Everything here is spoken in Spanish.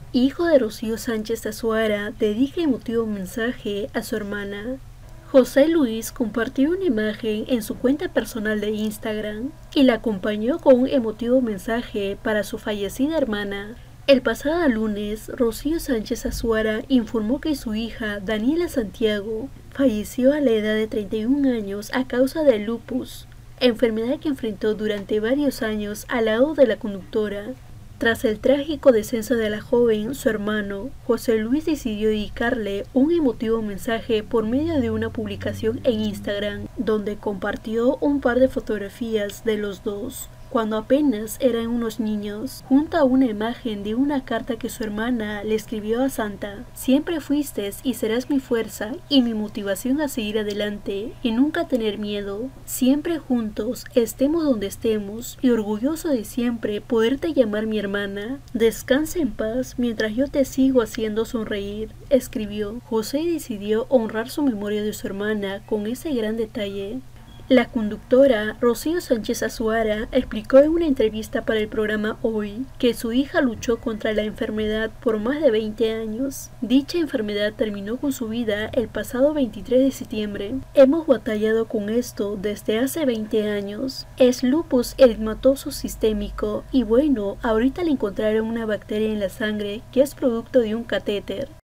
Hijo de Rocío Sánchez Azuara, dedica emotivo mensaje a su hermana. José Luis compartió una imagen en su cuenta personal de Instagram y la acompañó con un emotivo mensaje para su fallecida hermana. El pasado lunes, Rocío Sánchez Azuara informó que su hija, Daniela Santiago, falleció a la edad de 31 años a causa del lupus, enfermedad que enfrentó durante varios años al lado de la conductora. Tras el trágico descenso de la joven, su hermano, José Luis, decidió dedicarle un emotivo mensaje por medio de una publicación en Instagram, donde compartió un par de fotografías de los dos, cuando apenas eran unos niños, junto a una imagen de una carta que su hermana le escribió a Santa. Siempre fuiste y serás mi fuerza y mi motivación a seguir adelante y nunca tener miedo. Siempre juntos, estemos donde estemos, y orgulloso de siempre poderte llamar mi hermana. Descansa en paz mientras yo te sigo haciendo sonreír, escribió. José decidió honrar su memoria de su hermana con ese gran detalle. La conductora Rocío Sánchez Azuara explicó en una entrevista para el programa Hoy que su hija luchó contra la enfermedad por más de 20 años. Dicha enfermedad terminó con su vida el pasado 23 de septiembre. Hemos batallado con esto desde hace 20 años. Es lupus eritematoso sistémico y bueno, ahorita le encontraron una bacteria en la sangre que es producto de un catéter.